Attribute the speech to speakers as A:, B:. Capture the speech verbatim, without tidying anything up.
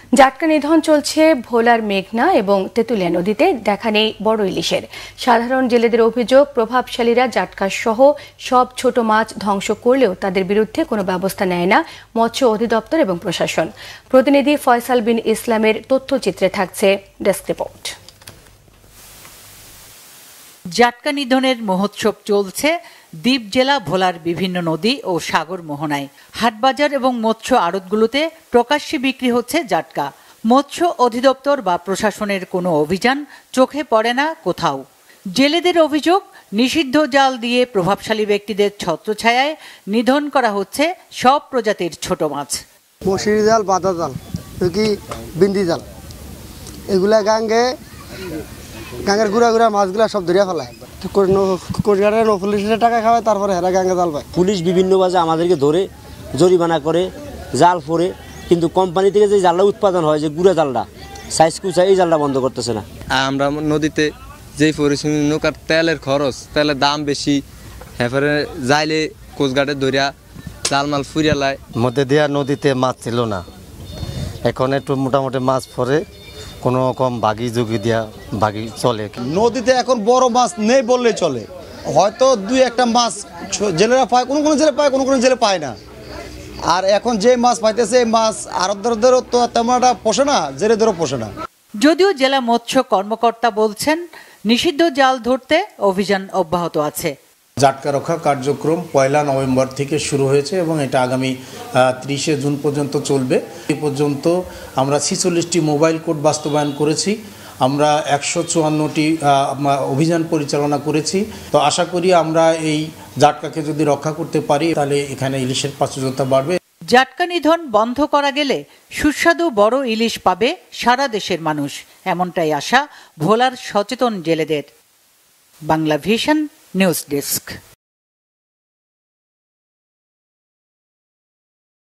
A: জাটকা নিধন চলছে ভোলার মেঘনা এবং তেতুলিয়া নদীতে দেখা নেই বড় ইলিশের। সাধারণ জেলেদের অভিযোগ, প্রভাবশালীরা জাটকা সহ সব ছোট মাছ ধ্বংস করলেও তাদের বিরুদ্ধে কোনো ব্যবস্থা নেয় না মৎস্য অধিদপ্তর এবং প্রশাসন। প্রতিনিধি ফয়সাল বিন ইসলামের তথ্যচিত্রে থাকছে ডেস্ক রিপোর্ট।
B: জাটকা নিধনের মহোৎসব চলছে দ্বীপ জেলা ভোলার বিভিন্ন নদী ও সাগর মোহনায়। হাটবাজার এবং মৎস্য আড়তগুলোতে প্রকাশ্যে বিক্রি হচ্ছে জাটকা। মৎস্য অধিদপ্তর বা প্রশাসনের কোনো অভিযান চোখে পড়ে না কোথাও। জেলেদের অভিযোগ, নিষিদ্ধ জাল দিয়ে প্রভাবশালী ব্যক্তিদের ছত্রছায়ায় নিধন করা হচ্ছে সব প্রজাতির ছোট মাছ।
C: মশিরি জাল, বাদা জাল, কি বিন্দি জাল, এগুলা গাঙ্গে গাঙ্গের গুড়া গুড়া মাছগুলা সব ধরিয়া ফেলায়। পুলিশের টাকা খাওয়ায়, তারপরে হেরা গাঙ্গে জাল পায়।
D: পুলিশ বিভিন্ন বাজে আমাদেরকে ধরে জরিমানা করে, জাল ফোরে, কিন্তু কোম্পানি থেকে যে জালটা উৎপাদন হয়, যে গুড়া জালটা সাইজ কুচা, এই জালটা বন্ধ করতেছে না।
E: আমরা নদীতে যেই পরিশ্রমী নৌকার তেলের খরচ, তেলের দাম বেশি, এরপরে যাইলে কোস্টগার্ডে ধরিয়া জালমাল ফুরিয়া লাই।
F: মধ্যে দেওয়া নদীতে মাছ ছিল না, এখন একটু মোটামুটি মাছ পরে কোনো রকম বাগি জুগি দিয়া বাগি চলে।
G: নদীতে এখন বড় মাছ নেই বললেই চলে, হয়তো দুই একটা মাছ জেলেরা পায়, কোনো কোনো জেলে পায়, কোনো কোনো জেলে পায় না। আর এখন যে মাছ পাইতেছে এই মাছ আড়তদারদেরও তো তেমন একটা পোষে না, জেলেদেরও পোষে না।
B: যদিও জেলা মৎস্য কর্মকর্তা বলছেন নিষিদ্ধ জাল ধরতে অভিযান অব্যাহত আছে।
H: জাটকা রক্ষা কার্যক্রম পয়লা নভেম্বর থেকে শুরু হয়েছে এবং এটা আগামী ত্রিশে জুন পর্যন্ত চলবে। এ পর্যন্ত আমরা ছিচল্লিশটি মোবাইল কোড বাস্তবায়ন করেছি, আমরা একশো চুয়ান্নটি অভিযান পরিচালনা করেছি। তো আশা করি আমরা এই জাটকাকে যদি রক্ষা করতে পারি তাহলে এখানে ইলিশের প্রাচুর্যতা বাড়বে।
B: জাটকা নিধন বন্ধ করা গেলে সুস্বাদু বড় ইলিশ পাবে সারা দেশের মানুষ, এমনটাই আশা ভোলার সচেতন জেলেদের। Bangla vision news desk.